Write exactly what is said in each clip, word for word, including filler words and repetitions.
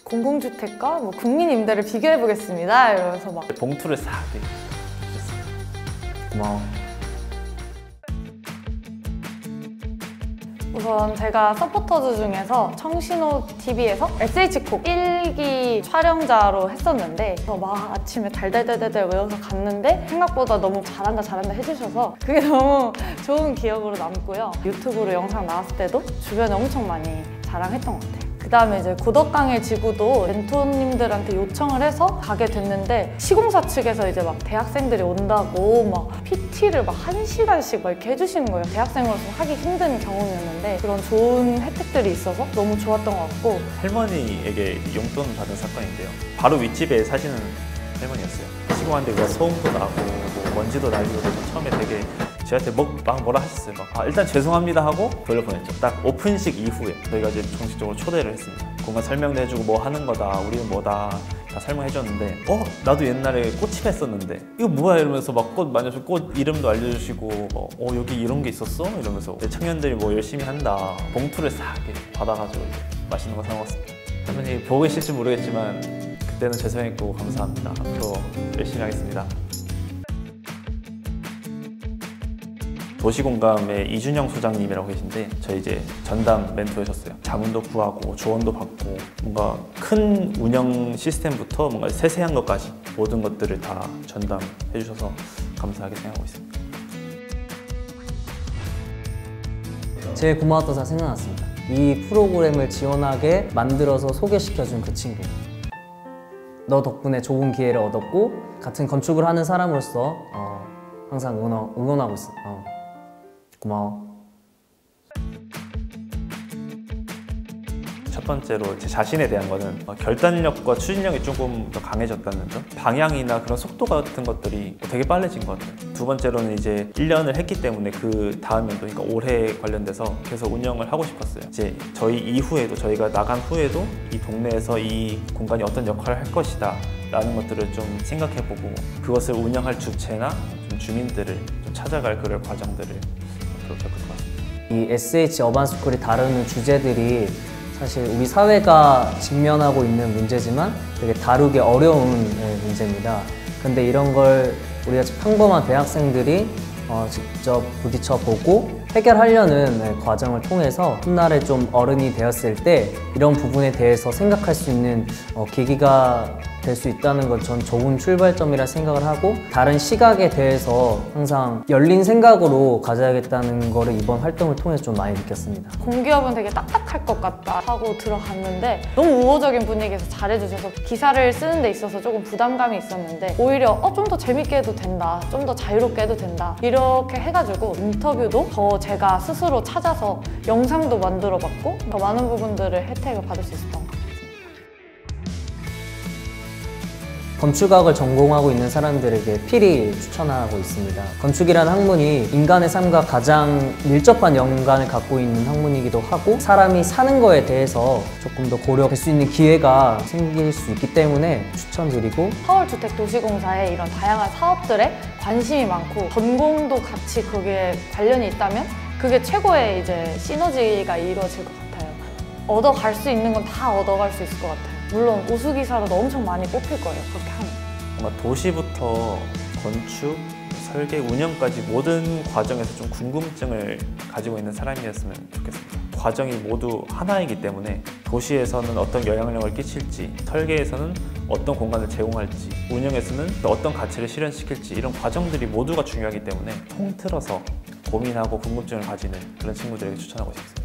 공공주택과 뭐 국민임대를 비교해보겠습니다 이러면서 막 봉투를 싹 주셨어요. 고마워. 우선 제가 서포터즈 중에서 청신호 티비에서 에스에이치콕 일 기 촬영자로 했었는데 그래서 막 아침에 달달달달달 외워서 갔는데 생각보다 너무 잘한다 잘한다 해주셔서 그게 너무 좋은 기억으로 남고요. 유튜브로 영상 나왔을 때도 주변에 엄청 많이 자랑했던 것 같아요. 그 다음에 이제 고덕강의 지구도 멘토님들한테 요청을 해서 가게 됐는데 시공사 측에서 이제 막 대학생들이 온다고 막 피티를 막 한 시간씩 막 이렇게 해주시는 거예요. 대학생으로서 하기 힘든 경험이었는데 그런 좋은 혜택들이 있어서 너무 좋았던 것 같고 할머니에게 용돈 받은 사건인데요. 바로 윗집에 사시는 할머니였어요. 시공하는데 그 소음도 나고 뭐 먼지도 날리고 그래서 처음에 되게 저한테 뭐, 막 뭐라 하셨어요. 막, 아, 일단 죄송합니다 하고 돌려보냈죠. 딱 오픈식 이후에 저희가 이제 정식적으로 초대를 했습니다. 공간 설명도 해주고 뭐 하는 거다, 우리는 뭐다 다 설명해줬는데 어? 나도 옛날에 꽃집 했었는데 이거 뭐야 이러면서 막 꽃 만져주고 꽃 이름도 알려주시고 어, 어 여기 이런 게 있었어? 이러면서 청년들이 뭐 열심히 한다. 봉투를 싹 받아가지고 맛있는 거 사 먹었습니다. 할머니 보고 계실지 모르겠지만 그때는 죄송했고 감사합니다. 앞으로 열심히 하겠습니다. 도시공감의 이준영 소장님이라고 계신데 저희 이제 전담 멘토셨어요. 자문도 구하고 조언도 받고 뭔가 큰 운영 시스템부터 뭔가 세세한 것까지 모든 것들을 다 전담해 주셔서 감사하게 생각하고 있습니다. 제일 고마웠던 사람 생각났습니다. 이 프로그램을 지원하게 만들어서 소개시켜준 그 친구. 너 덕분에 좋은 기회를 얻었고 같은 건축을 하는 사람으로서 어, 항상 응원, 응원하고 있어. 어. 고마워. 첫 번째로 제 자신에 대한 거는 결단력과 추진력이 조금 더 강해졌다는 점, 방향이나 그런 속도 같은 것들이 되게 빨라진 것 같아요. 두 번째로는 이제 일 년을 했기 때문에 그 다음 연도, 그러니까 올해 관련돼서 계속 운영을 하고 싶었어요. 이제 저희 이후에도, 저희가 나간 후에도 이 동네에서 이 공간이 어떤 역할을 할 것이다 라는 것들을 좀 생각해보고 그것을 운영할 주체나 좀 주민들을 좀 찾아갈 그럴 과정들을 겪을 것 같습니다. 이 에스에이치 어반스쿨이 다루는 주제들이 사실 우리 사회가 직면하고 있는 문제지만 되게 다루기 어려운 문제입니다. 근데 이런 걸 우리가 평범한 대학생들이 어, 직접 부딪혀보고 해결하려는 과정을 통해서 훗날에 좀 어른이 되었을 때 이런 부분에 대해서 생각할 수 있는 어, 계기가 될 수 있다는 건 전 좋은 출발점이라 생각을 하고 다른 시각에 대해서 항상 열린 생각으로 가져야겠다는 거를 이번 활동을 통해서 좀 많이 느꼈습니다. 공기업은 되게 딱딱할 것 같다 하고 들어갔는데 너무 우호적인 분위기에서 잘해주셔서 기사를 쓰는 데 있어서 조금 부담감이 있었는데 오히려 어, 좀 더 재밌게 해도 된다, 좀 더 자유롭게 해도 된다 이렇게 해가지고 인터뷰도 더 제가 스스로 찾아서 영상도 만들어봤고 더 많은 부분들을 혜택을 받을 수 있었던 것 같아요. 건축학을 전공하고 있는 사람들에게 필히 추천하고 있습니다. 건축이라는 학문이 인간의 삶과 가장 밀접한 연관을 갖고 있는 학문이기도 하고 사람이 사는 거에 대해서 조금 더 고려할 수 있는 기회가 생길 수 있기 때문에 추천드리고 서울주택도시공사의 이런 다양한 사업들에 관심이 많고 전공도 같이 거기에 관련이 있다면 그게 최고의 이제 시너지가 이루어질 것 같아요. 얻어갈 수 있는 건 다 얻어갈 수 있을 것 같아요. 물론 우수기사로도 엄청 많이 뽑힐 거예요, 그렇게 하면. 뭔가 도시부터 건축, 설계, 운영까지 모든 과정에서 좀 궁금증을 가지고 있는 사람이었으면 좋겠습니다. 과정이 모두 하나이기 때문에 도시에서는 어떤 영향력을 끼칠지, 설계에서는 어떤 공간을 제공할지, 운영에서는 어떤 가치를 실현시킬지 이런 과정들이 모두가 중요하기 때문에 통틀어서 고민하고 궁금증을 가지는 그런 친구들에게 추천하고 싶습니다.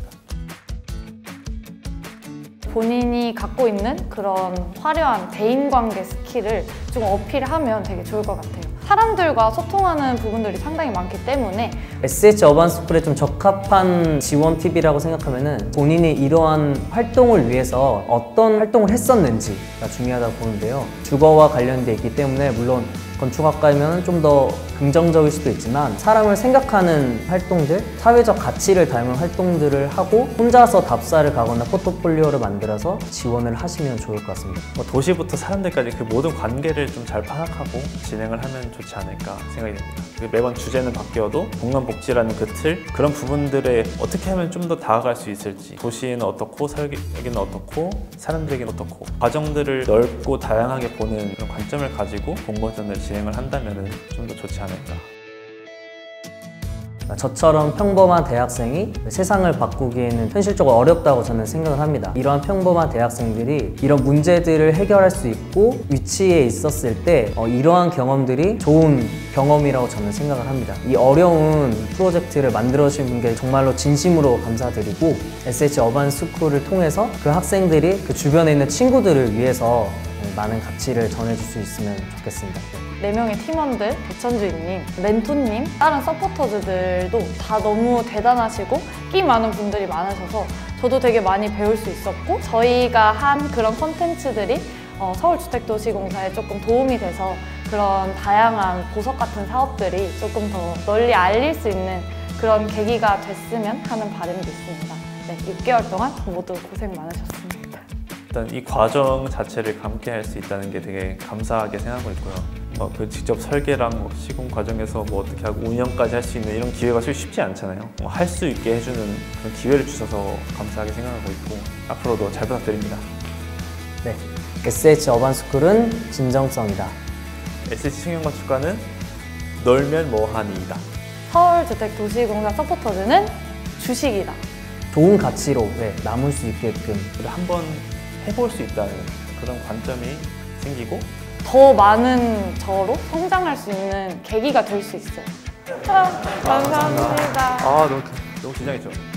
본인이 갖고 있는 그런 화려한 대인관계 스킬을 좀 어필하면 되게 좋을 것 같아요. 사람들과 소통하는 부분들이 상당히 많기 때문에 에스에이치 어반스쿨에 좀 적합한 지원 팁이라고 생각하면은 본인이 이러한 활동을 위해서 어떤 활동을 했었는지가 중요하다고 보는데요. 주거와 관련돼 있기 때문에 물론 건축학과이면 좀 더 긍정적일 수도 있지만 사람을 생각하는 활동들, 사회적 가치를 닮은 활동들을 하고 혼자서 답사를 가거나 포트폴리오를 만들어서 지원을 하시면 좋을 것 같습니다. 뭐 도시부터 사람들까지 그 모든 관계를 좀 잘 파악하고 진행을 하면 좋지 않을까 생각이 됩니다. 매번 주제는 바뀌어도 공간복지라는 그 틀, 그런 부분들에 어떻게 하면 좀 더 다가갈 수 있을지, 도시에는 어떻고 살기에는 어떻고 사람들에게는 어떻고 과정들을 넓고 다양하게 보는 그런 관점을 가지고 공모전을 진행을 한다면 좀 더 좋지 않을까. 저처럼 평범한 대학생이 세상을 바꾸기에는 현실적으로 어렵다고 저는 생각을 합니다. 이러한 평범한 대학생들이 이런 문제들을 해결할 수 있고 위치에 있었을 때 어, 이러한 경험들이 좋은 경험이라고 저는 생각을 합니다. 이 어려운 프로젝트를 만들어주신 분께 정말로 진심으로 감사드리고 에스에이치 어반 스쿨을 통해서 그 학생들이 그 주변에 있는 친구들을 위해서 많은 가치를 전해줄 수 있으면 좋겠습니다. 네 명의 팀원들, 백천주인님, 멘토님, 다른 서포터즈들도 다 너무 대단하시고 끼 많은 분들이 많으셔서 저도 되게 많이 배울 수 있었고 저희가 한 그런 콘텐츠들이 어, 서울주택도시공사에 조금 도움이 돼서 그런 다양한 보석 같은 사업들이 조금 더 널리 알릴 수 있는 그런 계기가 됐으면 하는 바람도 있습니다. 네, 육 개월 동안 모두 고생 많으셨습니다. 일단 이 과정 자체를 함께 할 수 있다는 게 되게 감사하게 생각하고 있고요. 어, 그 직접 설계랑 뭐 시공 과정에서 뭐 어떻게 하고 운영까지 할 수 있는 이런 기회가 솔직히 쉽지 않잖아요. 뭐 할 수 있게 해주는 그런 기회를 주셔서 감사하게 생각하고 있고 앞으로도 잘 부탁드립니다. 네, 에스에이치 어반스쿨은 진정성이다. 에스에이치 청년건축과는 놀면 뭐하니이다. 서울주택도시공사 서포터즈는 주식이다. 좋은 가치로 네, 남을 수 있게끔 한번 해볼 수 있다는 그런 관점이 생기고 더 많은 저로 성장할 수 있는 계기가 될 수 있어요. 아, 감사합니다. 아 너무 너무 긴장했죠.